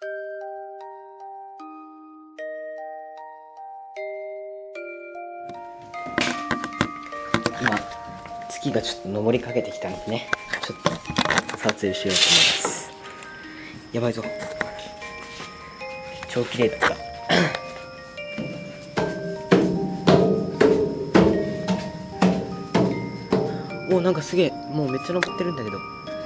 今月がちょっと昇りかけてきたのでね、ちょっと撮影しようと思います。やばいぞ、超綺麗だった。お、なんかすげえ、もうめっちゃ登ってるんだけど、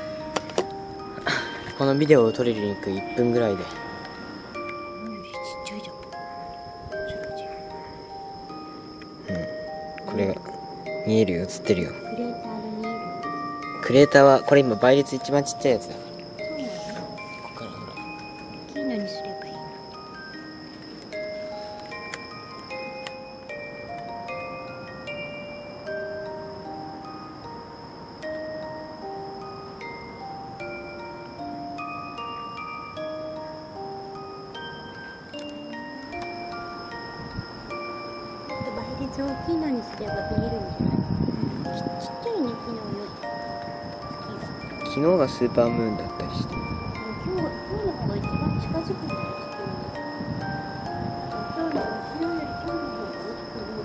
このビデオを撮りに行く1分ぐらいで、ちっちゃいじゃん。これが見えるよ、映ってるよ。クレーターはこれ今倍率一番ちっちゃいやつだ。ここからほら、大きいのにすればいいの。 倍率大きいのにすれば見えるんじゃない？ちっちゃいね、昨日より。 昨日がスーパームーンだったりして、 今日の方が一番近づくんだよ、昨日より。昨日より今日の方が大きく見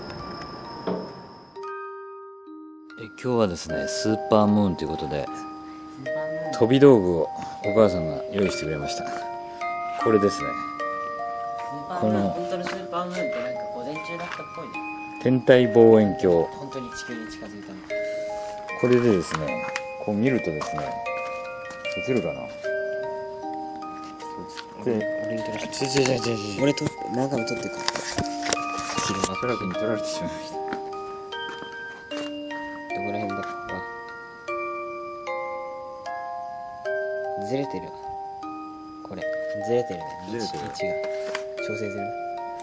える。 今日はですね、スーパームーンということで飛び道具をお母さんが用意してくれました。これですね、 この本当のスーパームーンってなんか午前中だったっぽいね。 天体望遠鏡。 本当に地球に近づいたの。 これでですね、こう見るとですね、映るかな。 俺に撮らせて。俺と何回も撮ってるから。 トラックに取られてしまいました。 どこら辺だ。ずれてるわ。これずれてるね。 ずれてる。 位置が調整する。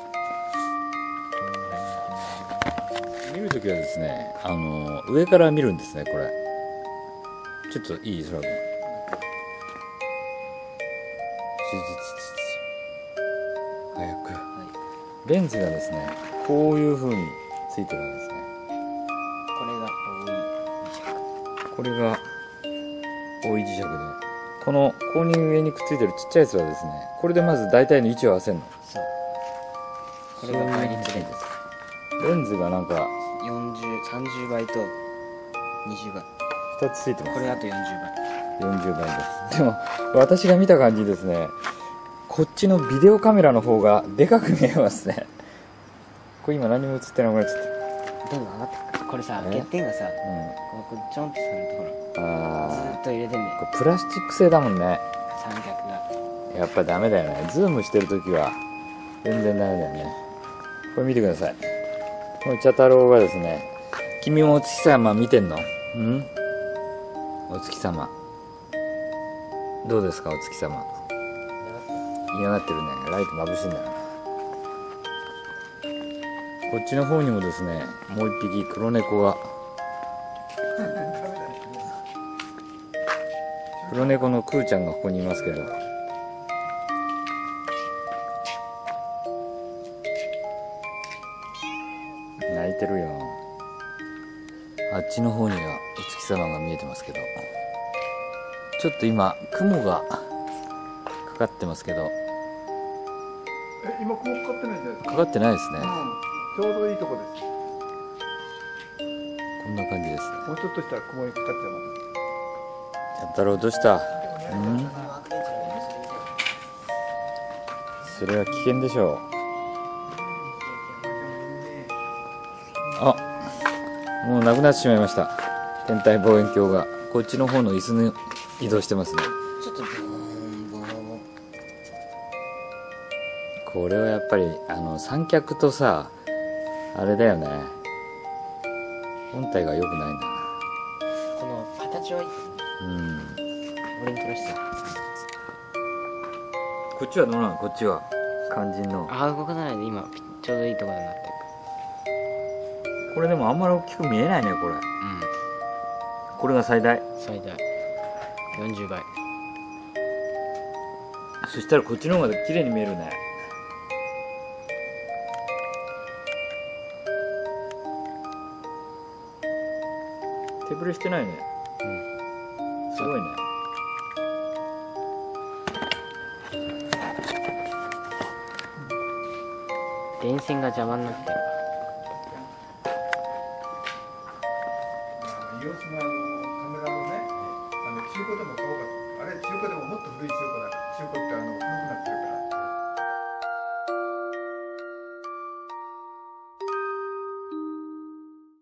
見るときはですね、上から見るんですね。これちょっといい空君。早く、レンズがですね、こういう風についてるんですね。これが多い磁石で、このここに上にくっついてるちっちゃいやつはですね、これでまず大体の位置を合わせるの。 そう、これが倍率レンズ。 レンズがなんか 30倍と20倍 2つついてます。 これあと40倍です。でも私が見た感じですね、こっちのビデオカメラの方がでかく見えますね。これ今何も映ってなくなっちゃった。 どんどん上がってく。これさ、欠点がさ、ここちょんってさるところずっと入れてんだよ。 これプラスチック製だもんね。 三脚がやっぱダメだよね。ズームしてるときは全然ダメだよね。これ見てください。この茶太郎がですね、君もお月様見てんの？お月様どうですか？お月様嫌がってるね。ライト眩しいんだな。こっちの方にもですね、もう一匹黒猫が黒猫のクーちゃんがここにいますけど、泣いてるよ。あっちの方にはお月様が見えてますけど、ちょっと今雲がかかってますけど。 今雲かかってないんじゃないですか？ かかってないですね。 ちょうどいいとこです。 こんな感じですね。 もうちょっとしたら雲にかかっちゃいます。 やったろう、どうした？それは危険でしょう。あ、もうなくなってしまいました。天体望遠鏡がこっちの方の椅子に移動してますね。 ちょっとこれはやっぱり三脚とさ、あれだよね、本体が良くないな。 この形はいい。俺に撮らせて。 こっちはどうなの？こっちは肝心の。 動かさないで、今ちょうどいいところになってる。 これでもあんまり大きく見えないね、これ。これが最大 40倍。 そしたらこっちの方が綺麗に見えるね。手ぶれしてないね。すごいね。 電線が邪魔になってる。 イオスのカメラのね、中古でも買おうかと。あれ中古